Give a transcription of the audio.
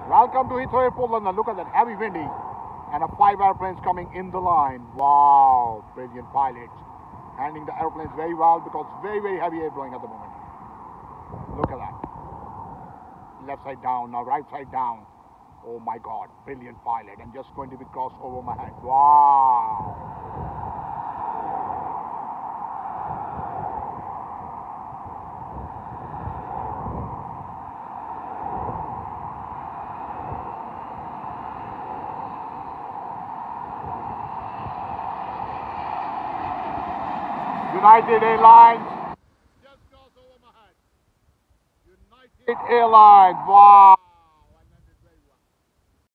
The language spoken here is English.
Welcome to Heathrow Airport, London. Look at that, heavy windy, and a 5 airplanes coming in the line. Wow, brilliant pilots. Handling the airplanes very well because very heavy air blowing at the moment. Look at that. Left side down, now right side down. Oh my God, brilliant pilot. And just going to be crossed over my head. Wow. United Airlines. Just crossed over my head. United Airlines. Wow.